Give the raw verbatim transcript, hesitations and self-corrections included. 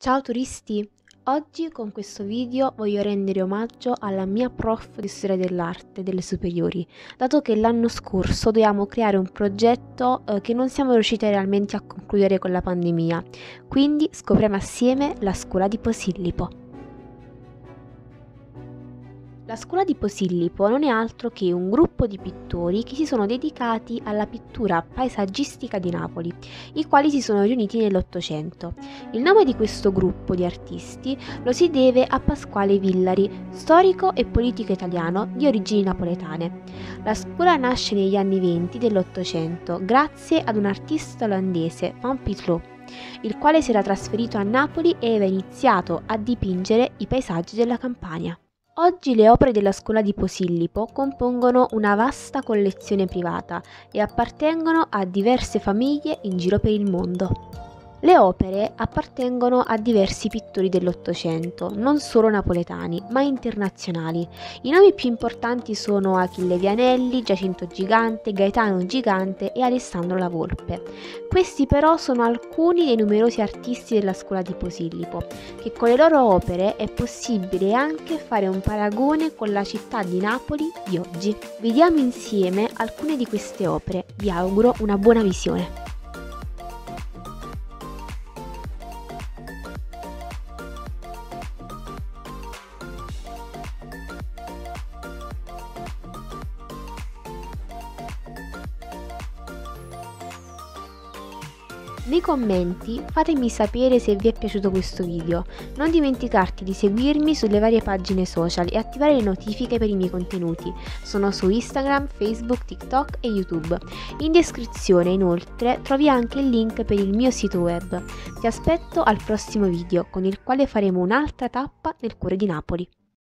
Ciao turisti! Oggi con questo video voglio rendere omaggio alla mia prof di storia dell'arte delle superiori, dato che l'anno scorso dovevamo creare un progetto eh, che non siamo riusciti realmente a concludere con la pandemia, quindi scopriamo assieme la scuola di Posillipo. La scuola di Posillipo non è altro che un gruppo di pittori che si sono dedicati alla pittura paesaggistica di Napoli, i quali si sono riuniti nell'Ottocento. Il nome di questo gruppo di artisti lo si deve a Pasquale Villari, storico e politico italiano di origini napoletane. La scuola nasce negli anni venti dell'Ottocento grazie ad un artista olandese, Van Pilot, il quale si era trasferito a Napoli e aveva iniziato a dipingere i paesaggi della Campania. Oggi le opere della scuola di Posillipo compongono una vasta collezione privata e appartengono a diverse famiglie in giro per il mondo. Le opere appartengono a diversi pittori dell'Ottocento, non solo napoletani, ma internazionali. I nomi più importanti sono Achille Vianelli, Giacinto Gigante, Gaetano Gigante e Alessandro La Volpe. Questi però sono alcuni dei numerosi artisti della scuola di Posillipo, che con le loro opere è possibile anche fare un paragone con la città di Napoli di oggi. Vediamo insieme alcune di queste opere, vi auguro una buona visione. Nei commenti fatemi sapere se vi è piaciuto questo video, non dimenticarti di seguirmi sulle varie pagine social e attivare le notifiche per i miei contenuti, sono su Instagram, Facebook, TikTok e YouTube. In descrizione inoltre trovi anche il link per il mio sito web. Ti aspetto al prossimo video con il quale faremo un'altra tappa nel cuore di Napoli.